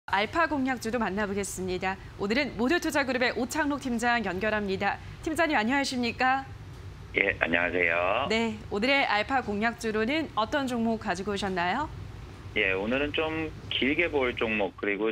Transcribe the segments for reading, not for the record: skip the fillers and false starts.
알파 공략주도 만나보겠습니다. 오늘은 모두투자그룹의 오창록 팀장 연결합니다. 팀장님 안녕하십니까? 예, 안녕하세요. 네, 오늘의 알파 공략주로는 어떤 종목 가지고 오셨나요? 예, 오늘은 좀 길게 볼 종목 그리고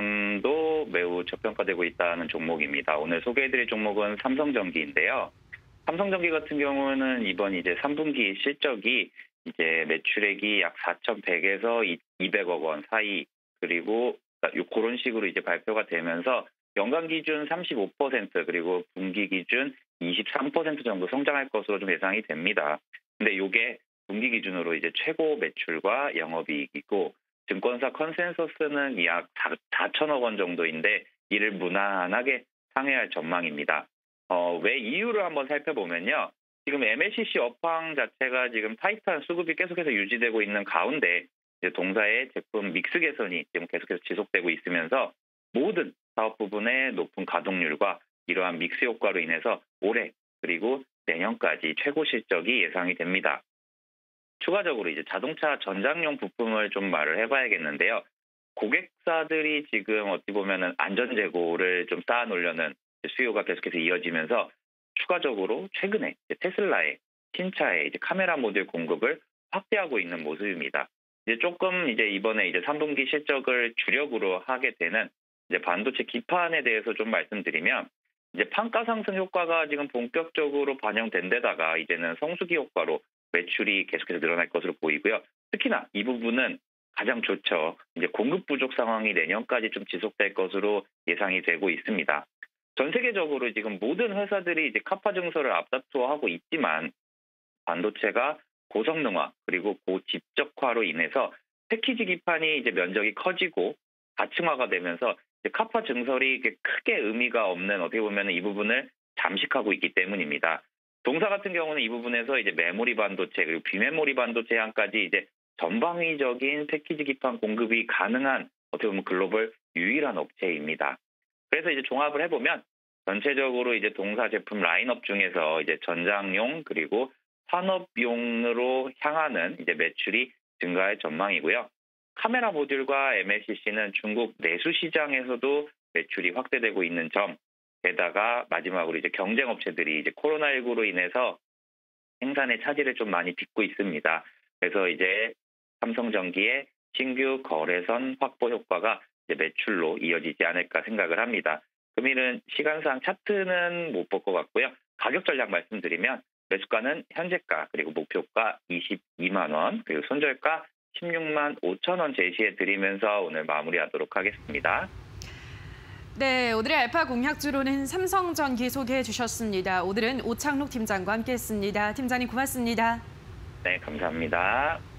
지금도 매우 저평가되고 있다는 종목입니다. 오늘 소개해드릴 종목은 삼성전기인데요. 삼성전기 같은 경우는 이번 이제 3분기 실적이 이제 매출액이 약 4,100에서 200억 원 사이 그리고 그런 식으로 이제 발표가 되면서 연간 기준 35% 그리고 분기 기준 23% 정도 성장할 것으로 좀 예상이 됩니다. 근데 이게 분기 기준으로 이제 최고 매출과 영업이익이고 증권사 컨센서스는 약 4천억 원 정도인데 이를 무난하게 상회할 전망입니다. 왜 이유를 한번 살펴보면요. 지금 MLCC 업황 자체가 지금 타이트한 수급이 계속해서 유지되고 있는 가운데 동사의 제품 믹스 개선이 지금 계속해서 지속되고 있으면서 모든 사업 부분의 높은 가동률과 이러한 믹스 효과로 인해서 올해 그리고 내년까지 최고 실적이 예상이 됩니다. 추가적으로 이제 자동차 전장용 부품을 좀 말을 해봐야겠는데요. 고객사들이 지금 어찌 보면은 안전 재고를 좀 쌓아놓으려는 수요가 계속해서 이어지면서 추가적으로 최근에 테슬라의 신차의 이제 카메라 모듈 공급을 확대하고 있는 모습입니다. 이제 조금 이제 이번에 이제 3분기 실적을 주력으로 하게 되는 이제 반도체 기판에 대해서 좀 말씀드리면 이제 판가 상승 효과가 지금 본격적으로 반영된 데다가 이제는 성수기 효과로 매출이 계속해서 늘어날 것으로 보이고요. 특히나 이 부분은 가장 좋죠. 이제 공급 부족 상황이 내년까지 좀 지속될 것으로 예상이 되고 있습니다. 전 세계적으로 지금 모든 회사들이 이제 카파 증설을 앞다투어하고 있지만 반도체가 고성능화 그리고 고집적화로 인해서 패키지 기판이 이제 면적이 커지고 다층화가 되면서 이제 카파 증설이 크게 의미가 없는 어떻게 보면 이 부분을 잠식하고 있기 때문입니다. 동사 같은 경우는 이 부분에서 이제 메모리 반도체 그리고 비메모리 반도체 향까지 이제 전방위적인 패키지 기판 공급이 가능한 어떻게 보면 글로벌 유일한 업체입니다. 그래서 이제 종합을 해보면 전체적으로 이제 동사 제품 라인업 중에서 이제 전장용 그리고 산업용으로 향하는 이제 매출이 증가할 전망이고요. 카메라 모듈과 MLCC는 중국 내수 시장에서도 매출이 확대되고 있는 점, 게다가 마지막으로 이제 경쟁 업체들이 이제 코로나19로 인해서 생산의 차질을 좀 많이 빚고 있습니다. 그래서 이제 삼성전기의 신규 거래선 확보 효과가 이제 매출로 이어지지 않을까 생각을 합니다. 금일은 시간상 차트는 못 볼 것 같고요. 가격 전략 말씀드리면 매수가는 현재가 그리고 목표가 22만 원 그리고 손절가 16만 5천 원 제시해 드리면서 오늘 마무리하도록 하겠습니다. 네, 오늘의 알파 공략주로는 삼성전기 소개해 주셨습니다. 오늘은 오창록 팀장과 함께했습니다. 팀장님 고맙습니다. 네, 감사합니다.